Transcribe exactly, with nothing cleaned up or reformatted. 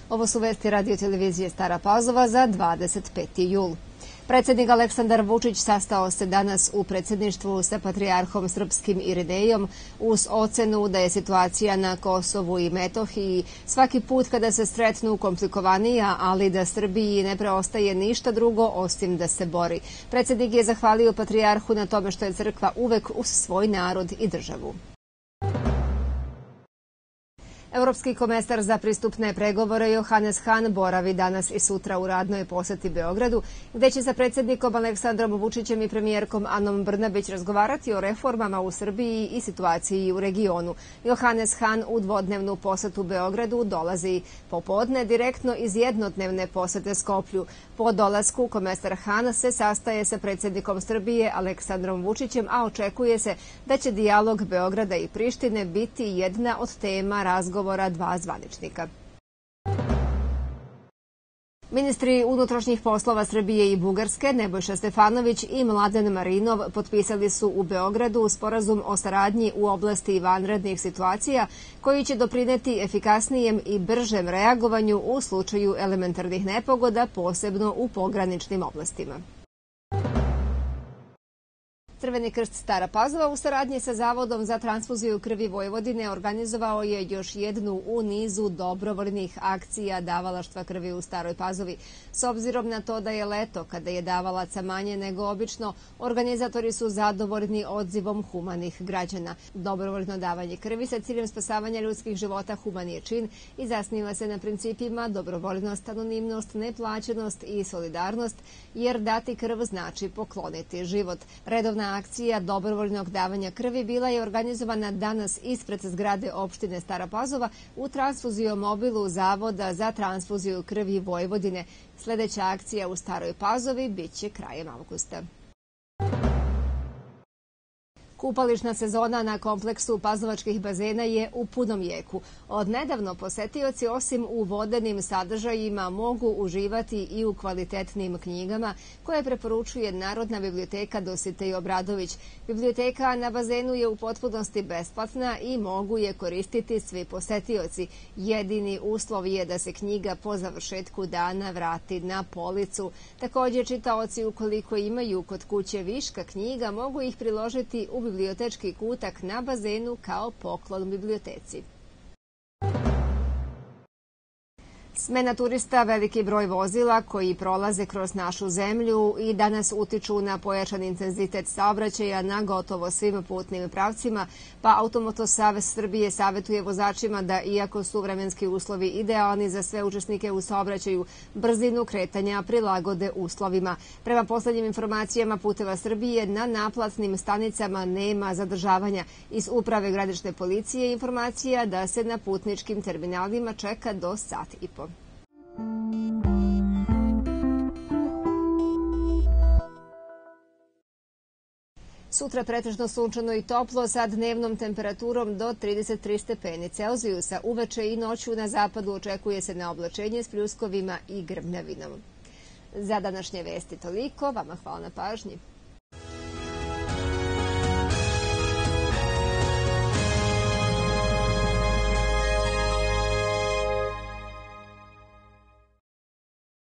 Ovo su vesti radio-televizije Stara Pazova za dvadeset peti jul. Predsjednik Aleksandar Vučić sastao se danas u predsjedništvu sa patrijarhom srpskim Irinejom uz ocenu da je situacija na Kosovu i Metohiji svaki put kada se sretnu komplikovanija, ali da Srbiji ne preostaje ništa drugo osim da se bori. Predsjednik je zahvalio patrijarhu na tome što je crkva uvek uz svoj narod i državu. Evropski komesar za pristupne pregovore Johannes Hahn boravi danas i sutra u radnoj poseti Beogradu, gde će sa predsjednikom Aleksandrom Vučićem i premijerkom Anom Brnabić razgovarati o reformama u Srbiji i situaciji u regionu. Johannes Hahn u dvodnevnu posetu Beogradu dolazi popodne direktno iz jednodnevne posete Skoplju. Po dolasku komesar Hahn se sastaje sa predsjednikom Srbije Aleksandrom Vučićem, a očekuje se da će dijalog Beograda i Prištine biti jedna od tema razgovora dva zvaničnika. Ministri unutrašnjih poslova Srbije i Bugarske, Nebojša Stefanović i Mladen Marinov, potpisali su u Beogradu sporazum o saradnji u oblasti vanrednih situacija koji će doprineti efikasnijem i bržem reagovanju u slučaju elementarnih nepogoda, posebno u pograničnim oblastima. Crveni krst Stara Pazova u saradnji sa Zavodom za transfuziju krvi Vojvodine organizovao je još jednu u nizu dobrovoljnih akcija davalaštva krvi u Staroj Pazovi. S obzirom na to da je leto, kada je davalaca manje nego obično, organizatori su zadovoljni odzivom humanih građana. Dobrovoljno davanje krvi sa ciljem spasavanja ljudskih života human je čin i zasniva se na principima dobrovoljnost, anonimnost, neplaćenost i solidarnost, jer dati krv znači pokloniti život. Redovna akcija dobrovoljnog davanja krvi bila je organizovana danas ispred zgrade opštine Stara Pazova u transfuziomobilu Zavoda za transfuziju krvi Vojvodine. Sljedeća akcija u Staroj Pazovi biće krajem avgusta. Kupališna sezona na kompleksu pazovačkih bazena je u punom jeku. Od nedavno posetioci osim u vodenim sadržajima mogu uživati i u kvalitetnim knjigama koje preporučuje Narodna biblioteka Dositej Obradović. Biblioteka na bazenu je u potpunosti besplatna i mogu je koristiti svi posetioci. Jedini uslov je da se knjiga po završetku dana vrati na policu. Također, čitaoci ukoliko imaju kod kuće viška knjiga mogu ih priložiti u bibliotečki kutak na bazenu kao poklon biblioteci. Smena turista, veliki broj vozila koji prolaze kroz našu zemlju i danas utiču na pojačan intenzitet saobraćaja na gotovo svim putnim pravcima, pa Automoto savez Srbije savetuje vozačima da, iako su vremenski uslovi idealni za sve učesnike u saobraćaju, brzinu kretanja prilagode uslovima. Prema poslednjim informacijama Puteva Srbije, na naplatnim stanicama nema zadržavanja. Iz Uprave granične policije informacija da se na putničkim terminalima čeka do sat i po. Sutra pretežno sunčano i toplo sa dnevnom temperaturom do trideset tri stepeni Celzijusa. Uveče i noću na zapadu očekuje se neoblačenje s pljuskovima i grmljavinom. Za današnje vesti toliko. Vama hvala na pažnji.